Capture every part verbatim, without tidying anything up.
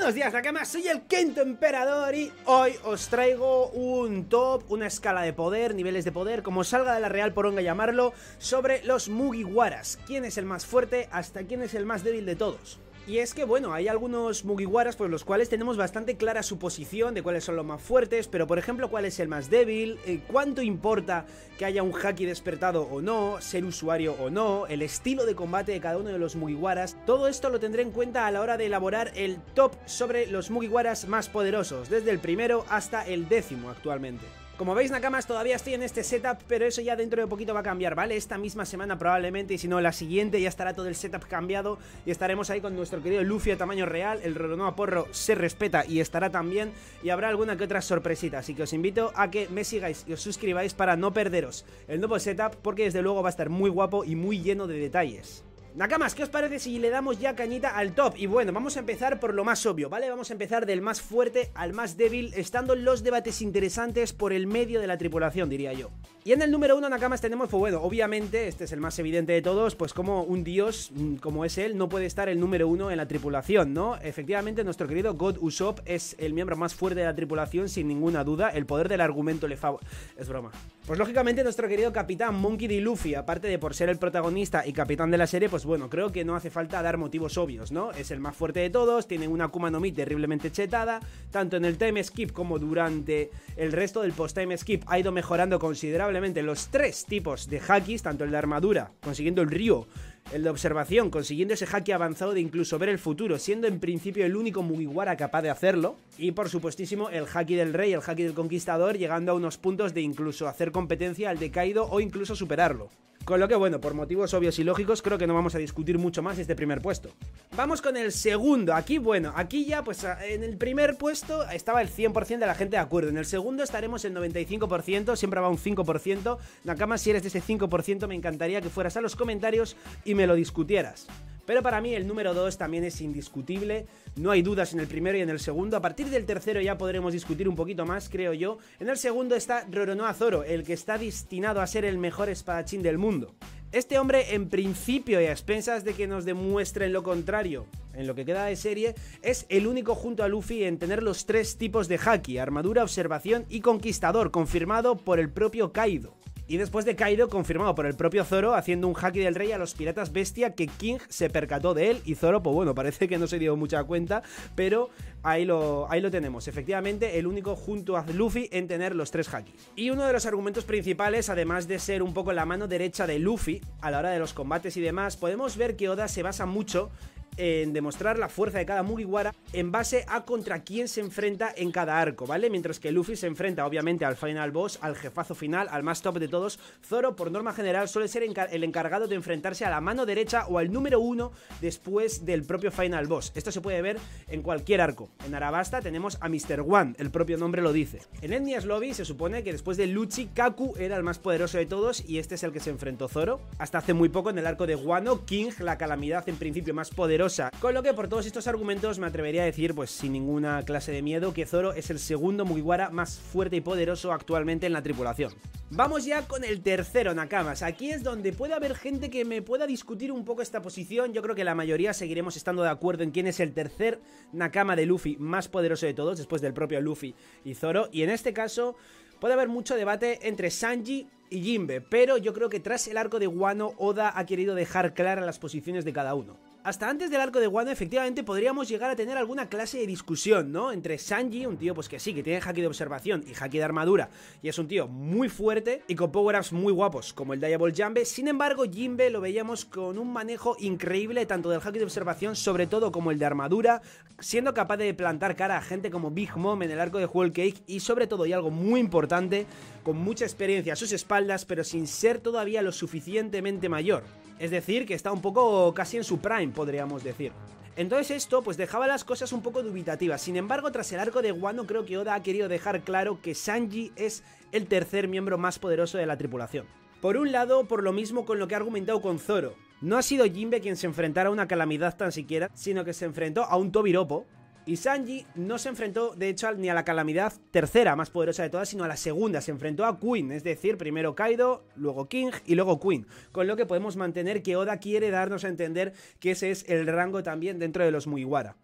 Buenos días, Nakamas, soy el Quinto Emperador y hoy os traigo un top, una escala de poder, niveles de poder, como salga de la real poronga llamarlo, sobre los Mugiwaras. ¿Quién es el más fuerte? ¿Hasta quién es el más débil de todos? Y es que, bueno, hay algunos Mugiwaras por los cuales tenemos bastante clara su posición de cuáles son los más fuertes, pero por ejemplo, cuál es el más débil, eh, cuánto importa que haya un Haki despertado o no, ser usuario o no, el estilo de combate de cada uno de los Mugiwaras. Todo esto lo tendré en cuenta a la hora de elaborar el top sobre los Mugiwaras más poderosos, desde el primero hasta el décimo actualmente. Como veis, Nakamas, todavía estoy en este setup, pero eso ya dentro de poquito va a cambiar, ¿vale? Esta misma semana probablemente, y si no la siguiente, ya estará todo el setup cambiado y estaremos ahí con nuestro querido Luffy de tamaño real. El Roronoa Porro se respeta y estará también, y habrá alguna que otra sorpresita, así que os invito a que me sigáis y os suscribáis para no perderos el nuevo setup, porque desde luego va a estar muy guapo y muy lleno de detalles. Nakamas, ¿qué os parece si le damos ya cañita al top? Y bueno, vamos a empezar por lo más obvio, ¿vale? Vamos a empezar del más fuerte al más débil, estando los debates interesantes por el medio de la tripulación, diría yo. Y en el número uno, Nakamas, tenemos, pues bueno, obviamente, este es el más evidente de todos, pues como un dios, como es él, no puede estar el número uno en la tripulación, ¿no? Efectivamente, nuestro querido God Usopp es el miembro más fuerte de la tripulación, sin ninguna duda. El poder del argumento le favorece. Es broma. Pues lógicamente, nuestro querido capitán Monkey D. Luffy, aparte de por ser el protagonista y capitán de la serie, pues bueno, creo que no hace falta dar motivos obvios, ¿no? Es el más fuerte de todos, tiene una Akuma no Mi terriblemente chetada, tanto en el time skip como durante el resto del post-time skip ha ido mejorando considerablemente los tres tipos de hakis, tanto el de armadura, consiguiendo el Ryo, el de observación, consiguiendo ese haki avanzado de incluso ver el futuro, siendo en principio el único Mugiwara capaz de hacerlo, y por supuestísimo el haki del rey, el haki del conquistador, llegando a unos puntos de incluso hacer competencia al de Kaido o incluso superarlo. Con lo que, bueno, por motivos obvios y lógicos, creo que no vamos a discutir mucho más este primer puesto. Vamos con el segundo. Aquí, bueno, aquí ya, pues en el primer puesto estaba el cien por ciento de la gente de acuerdo. En el segundo estaremos en noventa y cinco por ciento, siempre va un cinco por ciento. Nakamas, si eres de ese cinco por ciento, me encantaría que fueras a los comentarios y me lo discutieras. Pero para mí el número dos también es indiscutible, no hay dudas en el primero y en el segundo. A partir del tercero ya podremos discutir un poquito más, creo yo. En el segundo está Roronoa Zoro, el que está destinado a ser el mejor espadachín del mundo. Este hombre, en principio y a expensas de que nos demuestren lo contrario en lo que queda de serie, es el único junto a Luffy en tener los tres tipos de haki: armadura, observación y conquistador, confirmado por el propio Kaido. Y después de Kaido, confirmado por el propio Zoro, haciendo un haki del rey a los piratas bestia, que King se percató de él, y Zoro, pues bueno, parece que no se dio mucha cuenta, pero ahí lo, ahí lo tenemos. Efectivamente, el único junto a Luffy en tener los tres hakis. Y uno de los argumentos principales, además de ser un poco la mano derecha de Luffy a la hora de los combates y demás, podemos ver que Oda se basa mucho en demostrar la fuerza de cada Mugiwara en base a contra quién se enfrenta en cada arco, ¿vale? Mientras que Luffy se enfrenta obviamente al final boss, al jefazo final, al más top de todos, Zoro por norma general suele ser el encargado de enfrentarse a la mano derecha o al número uno después del propio final boss. Esto se puede ver en cualquier arco. En Arabasta tenemos a mister One, el propio nombre lo dice. En Enies Lobby se supone que después de Lucci, Kaku era el más poderoso de todos y este es el que se enfrentó Zoro. Hasta hace muy poco en el arco de Wano, King, la calamidad en principio más poderosa. Con lo que por todos estos argumentos me atrevería a decir, pues sin ninguna clase de miedo, que Zoro es el segundo Mugiwara más fuerte y poderoso actualmente en la tripulación. Vamos ya con el tercero, Nakamas. Aquí es donde puede haber gente que me pueda discutir un poco esta posición. Yo creo que la mayoría seguiremos estando de acuerdo en quién es el tercer Nakama de Luffy más poderoso de todos, después del propio Luffy y Zoro. Y en este caso puede haber mucho debate entre Sanji y Jinbe, pero yo creo que tras el arco de Wano, Oda ha querido dejar claras las posiciones de cada uno. Hasta antes del arco de Wano, efectivamente, podríamos llegar a tener alguna clase de discusión, ¿no? Entre Sanji, un tío pues que sí, que tiene haki de observación y haki de armadura, y es un tío muy fuerte y con power-ups muy guapos, como el Diable Jambe. Sin embargo, Jinbe lo veíamos con un manejo increíble, tanto del haki de observación, sobre todo como el de armadura, siendo capaz de plantar cara a gente como Big Mom en el arco de Whole Cake, y sobre todo, y algo muy importante, con mucha experiencia a sus espaldas, pero sin ser todavía lo suficientemente mayor. Es decir, que está un poco casi en su prime, podríamos decir. Entonces esto pues dejaba las cosas un poco dubitativas. Sin embargo, tras el arco de Wano, creo que Oda ha querido dejar claro que Sanji es el tercer miembro más poderoso de la tripulación. Por un lado, por lo mismo con lo que ha argumentado con Zoro. No ha sido Jinbe quien se enfrentara a una calamidad tan siquiera, sino que se enfrentó a un Tobiropo. Y Sanji no se enfrentó, de hecho, ni a la calamidad tercera más poderosa de todas, sino a la segunda. Se enfrentó a Queen, es decir, primero Kaido, luego King y luego Queen. Con lo que podemos mantener que Oda quiere darnos a entender que ese es el rango también dentro de los Mugiwara.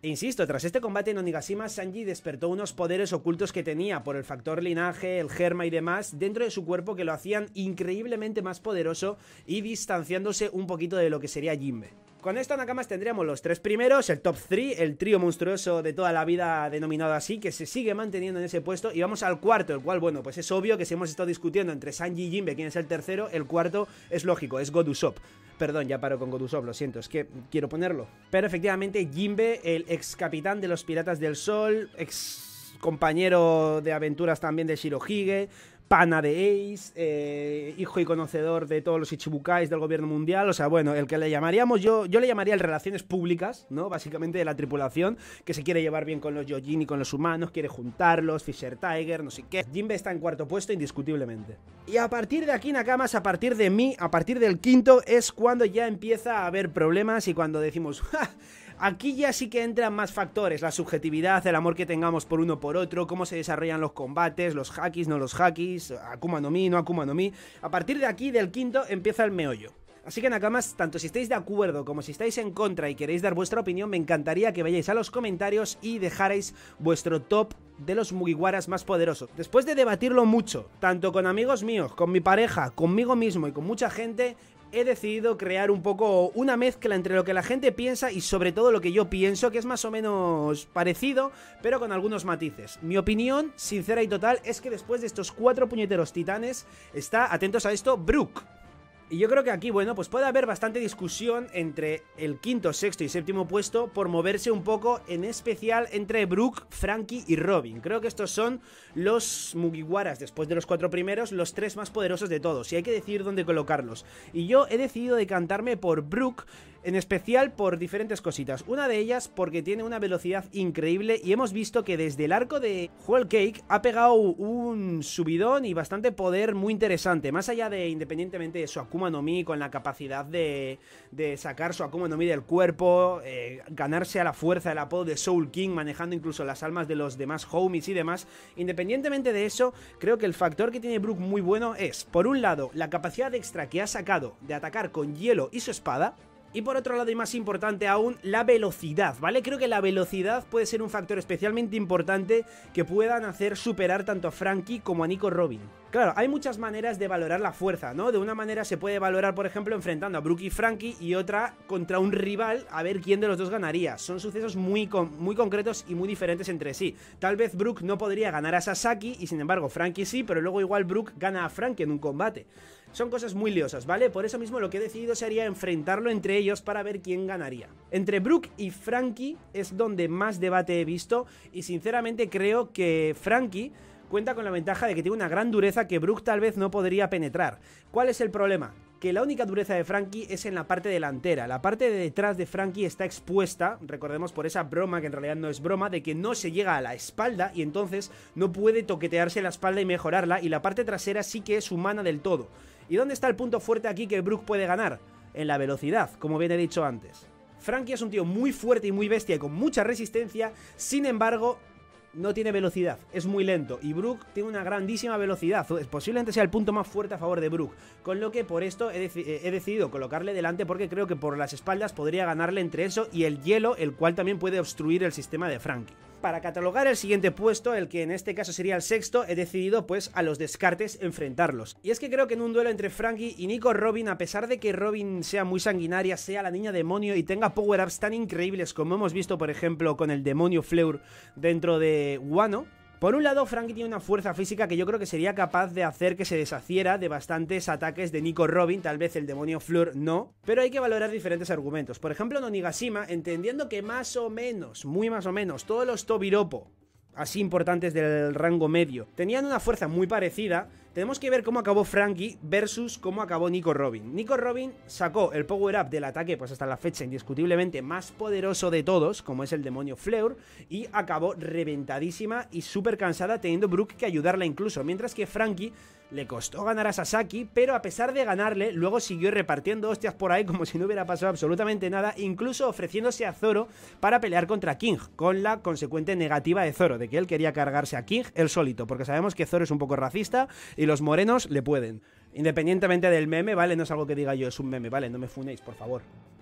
E insisto, tras este combate en Onigashima, Sanji despertó unos poderes ocultos que tenía por el factor linaje, el germa y demás dentro de su cuerpo que lo hacían increíblemente más poderoso y distanciándose un poquito de lo que sería Jinbe. Con esto, Nakamas, tendríamos los tres primeros, el top tres, el trío monstruoso de toda la vida denominado así, que se sigue manteniendo en ese puesto, y vamos al cuarto, el cual, bueno, pues es obvio que si hemos estado discutiendo entre Sanji y Jinbe quién es el tercero, el cuarto es lógico, es God Usopp. Perdón, ya paro con God Usopp, lo siento, es que quiero ponerlo. Pero efectivamente, Jinbe, el ex capitán de los Piratas del Sol, ex compañero de aventuras también de Shirohige, pana de Ace, eh, hijo y conocedor de todos los Ichibukais del gobierno mundial, o sea, bueno, el que le llamaríamos, yo yo le llamaría el relaciones públicas, ¿no? Básicamente de la tripulación, que se quiere llevar bien con los Yojin y con los humanos, quiere juntarlos, Fisher Tiger, no sé qué. Jinbe está en cuarto puesto indiscutiblemente. Y a partir de aquí, Nakamas, a partir de mí, a partir del quinto, es cuando ya empieza a haber problemas y cuando decimos, ¡ja! Aquí ya sí que entran más factores, la subjetividad, el amor que tengamos por uno por otro, cómo se desarrollan los combates, los hakis, no los hakis, Akuma no Mi, no Akuma no Mi. A partir de aquí, del quinto, empieza el meollo. Así que, Nakamas, tanto si estáis de acuerdo como si estáis en contra y queréis dar vuestra opinión, me encantaría que vayáis a los comentarios y dejarais vuestro top de los Mugiwaras más poderosos. Después de debatirlo mucho, tanto con amigos míos, con mi pareja, conmigo mismo y con mucha gente, he decidido crear un poco una mezcla entre lo que la gente piensa y sobre todo lo que yo pienso, que es más o menos parecido, pero con algunos matices. Mi opinión, sincera y total, es que después de estos cuatro puñeteros titanes está, atentos a esto, Brook. Y yo creo que aquí, bueno, pues puede haber bastante discusión entre el quinto, sexto y séptimo puesto por moverse un poco, en especial entre Brook, Franky y Robin. Creo que estos son los Mugiwaras, después de los cuatro primeros, los tres más poderosos de todos, y hay que decidir dónde colocarlos. Y yo he decidido decantarme por Brook, en especial por diferentes cositas. Una de ellas porque tiene una velocidad increíble y hemos visto que desde el arco de Whole Cake ha pegado un subidón y bastante poder muy interesante. Más allá de, independientemente de su Akuma no Mi, con la capacidad de, de sacar su Akuma no Mi del cuerpo, eh, ganarse a la fuerza el apodo de Soul King, manejando incluso las almas de los demás homies y demás. Independientemente de eso, creo que el factor que tiene Brook muy bueno es, por un lado, la capacidad extra que ha sacado de atacar con hielo y su espada. Y por otro lado, y más importante aún, la velocidad, ¿vale? Creo que la velocidad puede ser un factor especialmente importante que puedan hacer superar tanto a Franky como a Nico Robin. Claro, hay muchas maneras de valorar la fuerza, ¿no? De una manera se puede valorar, por ejemplo, enfrentando a Brook y Franky, y otra contra un rival, a ver quién de los dos ganaría. Son sucesos muy, con muy concretos y muy diferentes entre sí. Tal vez Brook no podría ganar a Sasaki y sin embargo Franky sí, pero luego igual Brook gana a Franky en un combate. Son cosas muy liosas, ¿vale? Por eso mismo lo que he decidido sería enfrentarlo entre ellos para ver quién ganaría. Entre Brook y Franky es donde más debate he visto y sinceramente creo que Franky cuenta con la ventaja de que tiene una gran dureza que Brook tal vez no podría penetrar. ¿Cuál es el problema? Que la única dureza de Franky es en la parte delantera. La parte de detrás de Franky está expuesta, recordemos por esa broma, que en realidad no es broma, de que no se llega a la espalda y entonces no puede toquetearse la espalda y mejorarla, y la parte trasera sí que es humana del todo. ¿Y dónde está el punto fuerte aquí que Brook puede ganar? En la velocidad, como bien he dicho antes. Franky es un tío muy fuerte y muy bestia y con mucha resistencia, sin embargo no tiene velocidad, es muy lento, y Brook tiene una grandísima velocidad, posiblemente sea el punto más fuerte a favor de Brook, con lo que por esto he, deci he decidido colocarle delante, porque creo que por las espaldas podría ganarle entre eso y el hielo, el cual también puede obstruir el sistema de Franky. Para catalogar el siguiente puesto, el que en este caso sería el sexto, he decidido pues a los descartes enfrentarlos. Y es que creo que en un duelo entre Franky y Nico Robin, a pesar de que Robin sea muy sanguinaria, sea la niña demonio y tenga power-ups tan increíbles como hemos visto por ejemplo con el demonio Fleur dentro de Wano, por un lado, Franky tiene una fuerza física que yo creo que sería capaz de hacer que se deshaciera de bastantes ataques de Nico Robin, tal vez el demonio Fleur no, pero hay que valorar diferentes argumentos. Por ejemplo, en Onigashima, entendiendo que más o menos, muy más o menos, todos los Tobiropo, así importantes del rango medio, tenían una fuerza muy parecida, tenemos que ver cómo acabó Franky versus cómo acabó Nico Robin. Nico Robin sacó el power-up del ataque, pues hasta la fecha indiscutiblemente más poderoso de todos, como es el demonio Fleur, y acabó reventadísima y súper cansada, teniendo Brook que ayudarla incluso, mientras que Franky le costó ganar a Sasaki, pero a pesar de ganarle, luego siguió repartiendo hostias por ahí como si no hubiera pasado absolutamente nada, incluso ofreciéndose a Zoro para pelear contra King, con la consecuente negativa de Zoro, de que él quería cargarse a King él solito, porque sabemos que Zoro es un poco racista y los morenos le pueden. Independientemente del meme, ¿vale? No es algo que diga yo, es un meme, ¿vale? No me funéis, por favor.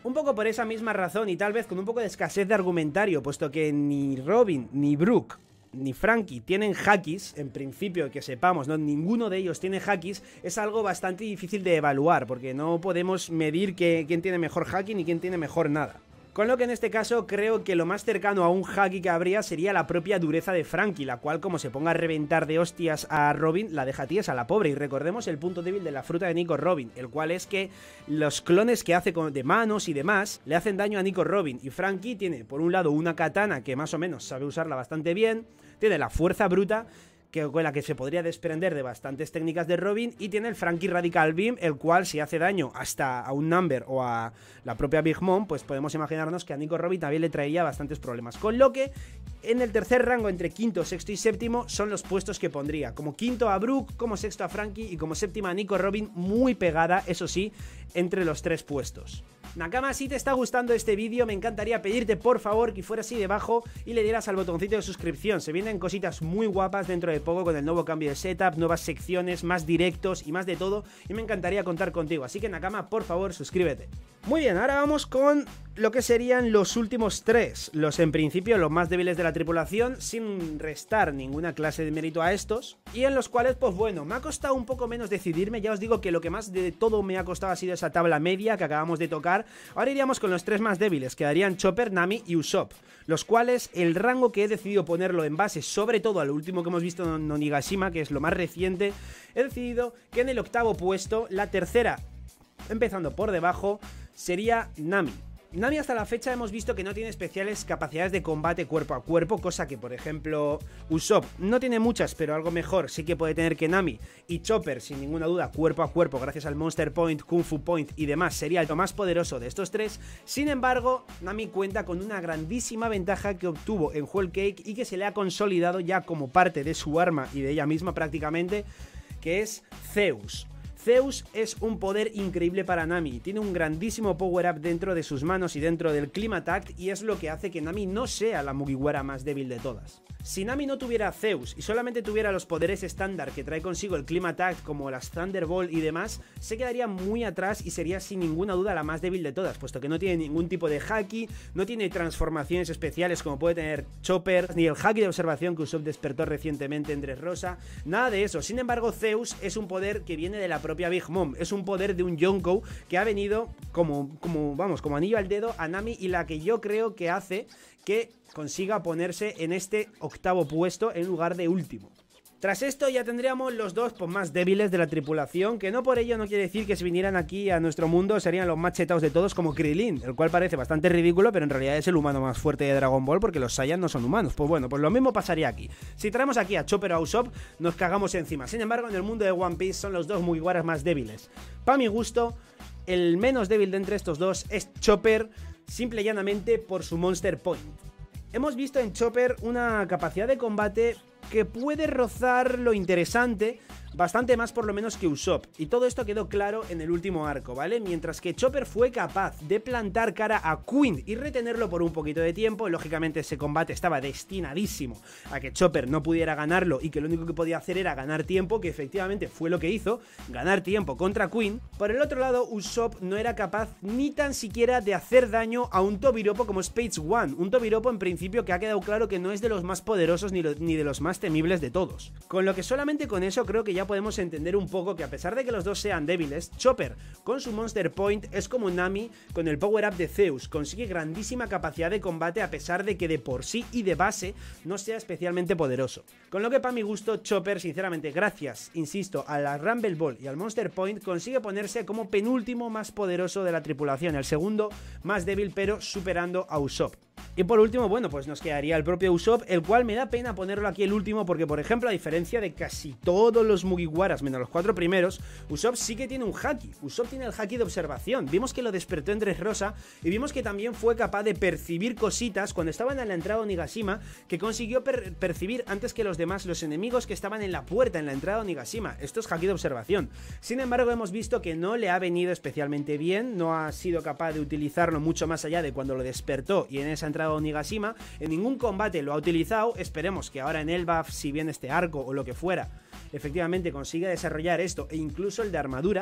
Un poco por esa misma razón y tal vez con un poco de escasez de argumentario, puesto que ni Robin, ni Brook, ni Franky tienen hakis, en principio que sepamos, ¿no? Ninguno de ellos tiene hakis, es algo bastante difícil de evaluar, porque no podemos medir que, quién tiene mejor haki ni quién tiene mejor nada. Con lo que en este caso creo que lo más cercano a un haki que habría sería la propia dureza de Franky, la cual como se ponga a reventar de hostias a Robin, la deja tiesa, la pobre. Y recordemos el punto débil de la fruta de Nico Robin, el cual es que los clones que hace de manos y demás le hacen daño a Nico Robin. Y Franky tiene por un lado una katana que más o menos sabe usarla bastante bien, tiene la fuerza bruta, que, con la que se podría desprender de bastantes técnicas de Robin, y tiene el Franky Radical Beam, el cual si hace daño hasta a un Number o a la propia Big Mom, pues podemos imaginarnos que a Nico Robin también le traería bastantes problemas. Con lo que en el tercer rango, entre quinto, sexto y séptimo, son los puestos que pondría. Como quinto a Brook, como sexto a Franky y como séptima a Nico Robin, muy pegada, eso sí, entre los tres puestos. Nakama, si te está gustando este vídeo, me encantaría pedirte por favor que fueras ahí debajo y le dieras al botoncito de suscripción. Se vienen cositas muy guapas dentro de poco con el nuevo cambio de setup, nuevas secciones, más directos y más de todo, y me encantaría contar contigo. Así que Nakama, por favor, suscríbete. Muy bien, ahora vamos con lo que serían los últimos tres, los en principio los más débiles de la tripulación, sin restar ninguna clase de mérito a estos, y en los cuales, pues bueno, me ha costado un poco menos decidirme. Ya os digo que lo que más de todo me ha costado ha sido esa tabla media que acabamos de tocar. Ahora iríamos con los tres más débiles, quedarían Chopper, Nami y Usopp, los cuales el rango que he decidido ponerlo en base sobre todo al último que hemos visto en Onigashima, que es lo más reciente, he decidido que en el octavo puesto, la tercera, empezando por debajo, sería Nami. Nami hasta la fecha hemos visto que no tiene especiales capacidades de combate cuerpo a cuerpo, cosa que por ejemplo Usopp no tiene muchas, pero algo mejor sí que puede tener que Nami, y Chopper sin ninguna duda cuerpo a cuerpo gracias al Monster Point, Kung Fu Point y demás sería el más poderoso de estos tres. Sin embargo, Nami cuenta con una grandísima ventaja que obtuvo en Whole Cake y que se le ha consolidado ya como parte de su arma y de ella misma prácticamente, que es Zeus. Zeus es un poder increíble para Nami, tiene un grandísimo power up dentro de sus manos y dentro del Climatact, y es lo que hace que Nami no sea la Mugiwara más débil de todas. Si Nami no tuviera Zeus y solamente tuviera los poderes estándar que trae consigo el Climatact como las Thunderbolt y demás, se quedaría muy atrás y sería sin ninguna duda la más débil de todas, puesto que no tiene ningún tipo de haki, no tiene transformaciones especiales como puede tener Chopper, ni el haki de observación que Usopp despertó recientemente en Dressrosa, nada de eso. Sin embargo, Zeus es un poder que viene de la propia Big Mom, es un poder de un Yonkou que ha venido como, como, vamos, como anillo al dedo a Nami, y la que yo creo que hace que consiga ponerse en este octavo puesto en lugar de último. Tras esto ya tendríamos los dos pues, más débiles de la tripulación, que no por ello no quiere decir que si vinieran aquí a nuestro mundo serían los más chetados de todos, como Krillin, el cual parece bastante ridículo, pero en realidad es el humano más fuerte de Dragon Ball porque los Saiyans no son humanos. Pues bueno, pues lo mismo pasaría aquí. Si traemos aquí a Chopper o a Usopp, nos cagamos encima. Sin embargo, en el mundo de One Piece son los dos Mugiwaras más débiles. Para mi gusto, el menos débil de entre estos dos es Chopper, simple y llanamente por su Monster Point. Hemos visto en Chopper una capacidad de combate que puede rozar lo interesante, bastante más por lo menos que Usopp, y todo esto quedó claro en el último arco, ¿vale? Mientras que Chopper fue capaz de plantar cara a Queen y retenerlo por un poquito de tiempo, lógicamente ese combate estaba destinadísimo a que Chopper no pudiera ganarlo y que lo único que podía hacer era ganar tiempo, que efectivamente fue lo que hizo, ganar tiempo contra Queen. Por el otro lado, Usopp no era capaz ni tan siquiera de hacer daño a un Tobiropo como Spades One, un Tobiropo en principio que ha quedado claro que no es de los más poderosos ni, lo, ni de los más temibles de todos. Con lo que solamente con eso creo que ya podemos entender un poco que a pesar de que los dos sean débiles, Chopper con su Monster Point es como Nami con el power up de Zeus, consigue grandísima capacidad de combate a pesar de que de por sí y de base no sea especialmente poderoso. Con lo que para mi gusto Chopper, sinceramente, gracias, insisto, a la Rumble Ball y al Monster Point, consigue ponerse como penúltimo más poderoso de la tripulación, el segundo más débil pero superando a Usopp. Y por último, bueno, pues nos quedaría el propio Usopp, el cual me da pena ponerlo aquí el último porque, por ejemplo, a diferencia de casi todos los Mugiwaras, menos los cuatro primeros, Usopp sí que tiene un haki. Usopp tiene el haki de observación. Vimos que lo despertó en Dressrosa y vimos que también fue capaz de percibir cositas cuando estaban en la entrada de Onigashima, que consiguió per percibir antes que los demás los enemigos que estaban en la puerta, en la entrada de Onigashima. Esto es haki de observación. Sin embargo, hemos visto que no le ha venido especialmente bien, no ha sido capaz de utilizarlo mucho más allá de cuando lo despertó y en esa entrada de Onigashima, en ningún combate lo ha utilizado. Esperemos que ahora en Elbaf, si bien este arco o lo que fuera, efectivamente consiga desarrollar esto, e incluso el de armadura.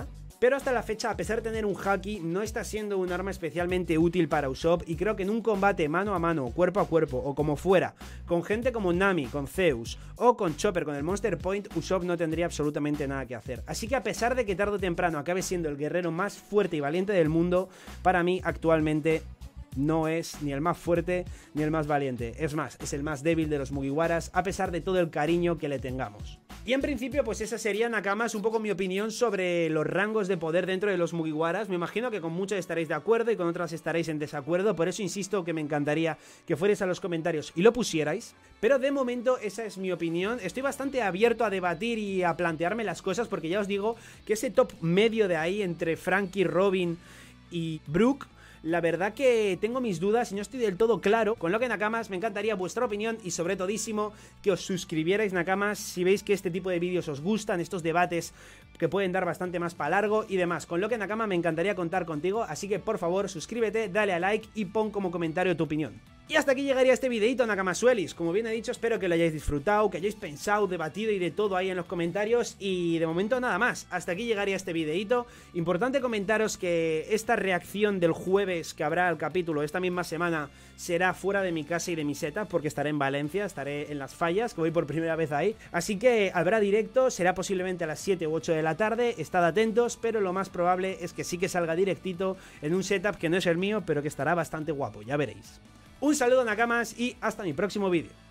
pero hasta la fecha, a pesar de tener un haki, no está siendo un arma especialmente útil para Usopp, y creo que en un combate mano a mano, cuerpo a cuerpo, o como fuera, con gente como Nami, con Zeus, o con Chopper, con el Monster Point, Usopp no tendría absolutamente nada que hacer. Así que a pesar de que tarde o temprano acabe siendo el guerrero más fuerte y valiente del mundo, para mí actualmente no es ni el más fuerte ni el más valiente. Es más, es el más débil de los Mugiwaras, a pesar de todo el cariño que le tengamos. Y en principio, pues esa sería, Nakamas, un poco mi opinión sobre los rangos de poder dentro de los Mugiwaras. Me imagino que con muchas estaréis de acuerdo y con otras estaréis en desacuerdo, por eso insisto que me encantaría que fuerais a los comentarios y lo pusierais. Pero de momento esa es mi opinión. Estoy bastante abierto a debatir y a plantearme las cosas, porque ya os digo que ese top medio de ahí entre Franky, Robin y Brook, la verdad que tengo mis dudas y no estoy del todo claro. Con lo que, Nakamas, me encantaría vuestra opinión y sobre todísimo que os suscribierais, Nakamas, si veis que este tipo de vídeos os gustan, estos debates que pueden dar bastante más para largo y demás. Con lo que, Nakama, me encantaría contar contigo, así que por favor suscríbete, dale a like y pon como comentario tu opinión. Y hasta aquí llegaría este videito, Nakamasuelis. Como bien he dicho, espero que lo hayáis disfrutado, que hayáis pensado, debatido y de todo ahí en los comentarios. Y de momento nada más, hasta aquí llegaría este videito. Importante comentaros que esta reacción del jueves que habrá el capítulo esta misma semana será fuera de mi casa y de mi setup, porque estaré en Valencia, estaré en Las Fallas, que voy por primera vez ahí. Así que habrá directo, será posiblemente a las siete u ocho de la tarde, estad atentos, pero lo más probable es que sí que salga directito en un setup que no es el mío, pero que estará bastante guapo, ya veréis. Un saludo, Nakamas, y hasta mi próximo vídeo.